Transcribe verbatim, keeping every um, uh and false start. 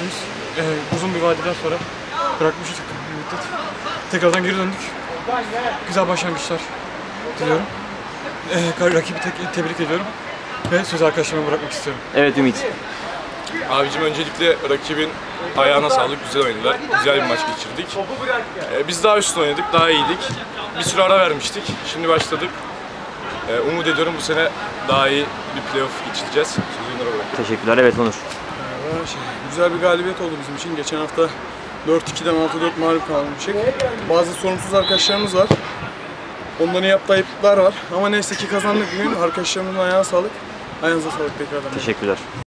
mutluyuz. Ee, uzun bir vadeden sonra bırakmıştık bir müddet. Tekrardan geri döndük. Güzel başlangıçlar diliyorum. Ee, rakibi te tebrik ediyorum. Ve sözü arkadaşlarıma bırakmak istiyorum. Evet Ümit. Abicim öncelikle rakibin ayağına sağlık, güzel oynadılar. Güzel bir maç geçirdik. Ee, biz daha üstün oynadık, daha iyiydik. Bir süre ara vermiştik, şimdi başladık. Ee, umut ediyorum bu sene daha iyi bir playoff geçireceğiz. Sözü Onur'a bırakıyorum. Teşekkürler. Evet Onur. Ee, şey, güzel bir galibiyet oldu bizim için. Geçen hafta dört ikiden altı dört mağlup kalmıştık. Bazı sorumsuz arkadaşlarımız var. Onların yaptığı ayıplıklar var. Ama neyse ki kazandık bugün. Arkadaşlarımızın ayağına sağlık. Ayağınıza sağlık tekrardan. Teşekkürler.